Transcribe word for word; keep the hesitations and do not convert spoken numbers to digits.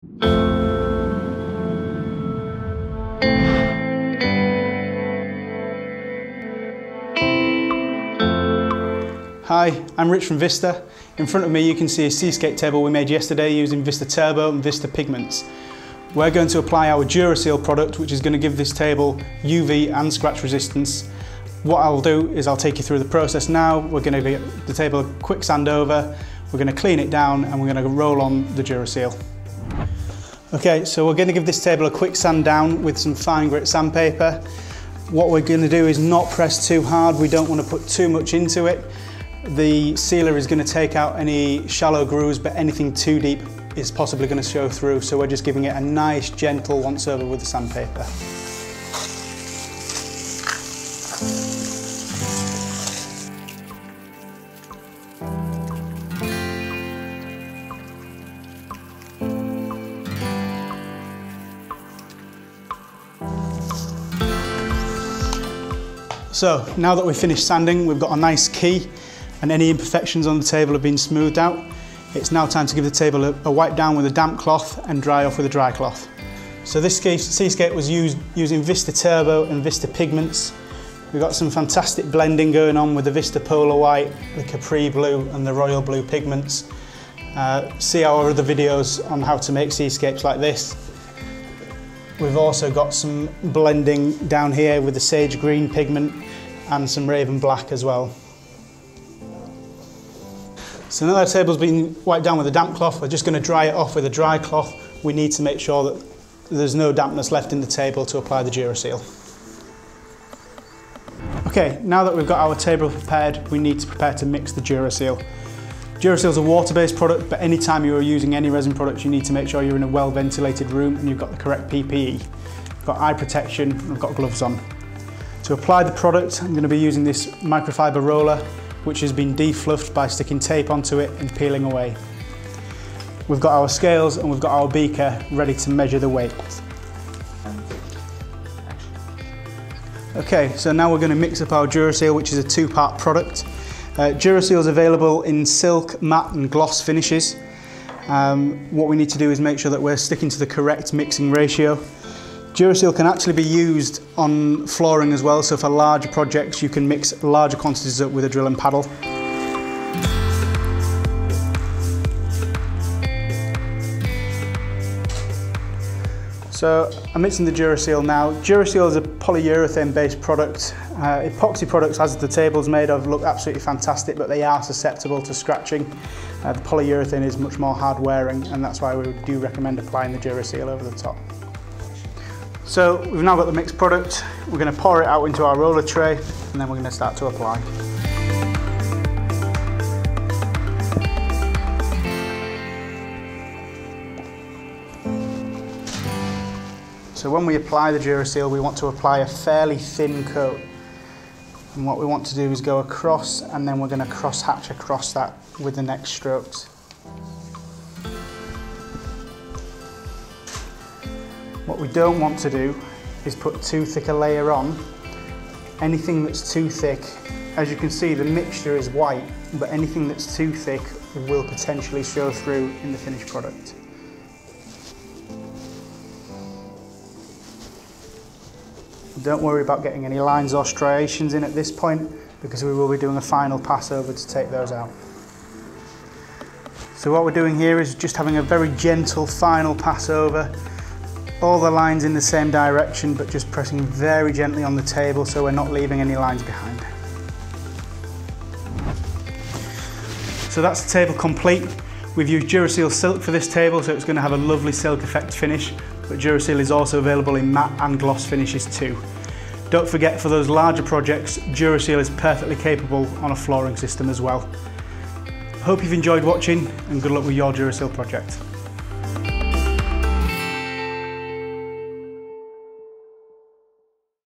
Hi, I'm Rich from Vista. In front of me you can see a seascape table we made yesterday using Vista Turbo and Vista pigments. We're going to apply our DuraSeal product, which is going to give this table U V and scratch resistance. What I'll do is I'll take you through the process now. We're going to give the table a quick sand over, we're going to clean it down and we're going to roll on the DuraSeal. Okay, so we're going to give this table a quick sand down with some fine grit sandpaper. What we're going to do is not press too hard, we don't want to put too much into it. The sealer is going to take out any shallow grooves, but anything too deep is possibly going to show through, so we're just giving it a nice gentle once over with the sandpaper. So now that we've finished sanding, we've got a nice key and any imperfections on the table have been smoothed out. It's now time to give the table a, a wipe down with a damp cloth and dry off with a dry cloth. So this seascape was used using Vista Turbo and Vista pigments. We've got some fantastic blending going on with the Vista Polar White, the Capri Blue and the Royal Blue pigments. Uh, see our other videos on how to make seascapes like this. We've also got some blending down here with the Sage Green pigment and some Raven Black as well. So now the table's been wiped down with a damp cloth, we're just going to dry it off with a dry cloth. We need to make sure that there's no dampness left in the table to apply the DuraSeal. Okay, now that we've got our table prepared, we need to prepare to mix the DuraSeal. DuraSeal is a water-based product, but any time you are using any resin products, you need to make sure you're in a well-ventilated room and you've got the correct P P E. I've got eye protection, I've got gloves on. To apply the product, I'm going to be using this microfiber roller, which has been defluffed by sticking tape onto it and peeling away. We've got our scales and we've got our beaker ready to measure the weight. Okay, so now we're going to mix up our DuraSeal, which is a two-part product. Uh, DuraSeal is available in silk, matte and gloss finishes. Um, what we need to do is make sure that we're sticking to the correct mixing ratio. DuraSeal can actually be used on flooring as well, so for larger projects you can mix larger quantities up with a drill and paddle. So I'm mixing the DuraSeal now. DuraSeal is a polyurethane based product. Uh, epoxy products, as the table's made of, look absolutely fantastic, but they are susceptible to scratching. Uh, the polyurethane is much more hard wearing, and that's why we do recommend applying the DuraSeal over the top. So we've now got the mixed product. We're going to pour it out into our roller tray and then we're going to start to apply. So when we apply the DuraSeal, we want to apply a fairly thin coat. And what we want to do is go across, and then we're going to cross hatch across that with the next strokes. What we don't want to do is put too thick a layer on. Anything that's too thick, as you can see, the mixture is white, but anything that's too thick will potentially show through in the finished product. Don't worry about getting any lines or striations in at this point, because we will be doing a final pass over to take those out. So what we're doing here is just having a very gentle final pass over. All the lines in the same direction, but just pressing very gently on the table so we're not leaving any lines behind. So that's the table complete. We've used DuraSeal silk for this table, so it's going to have a lovely silk effect finish, but DuraSeal is also available in matte and gloss finishes too. Don't forget, for those larger projects, DuraSeal is perfectly capable on a flooring system as well. Hope you've enjoyed watching, and good luck with your DuraSeal project.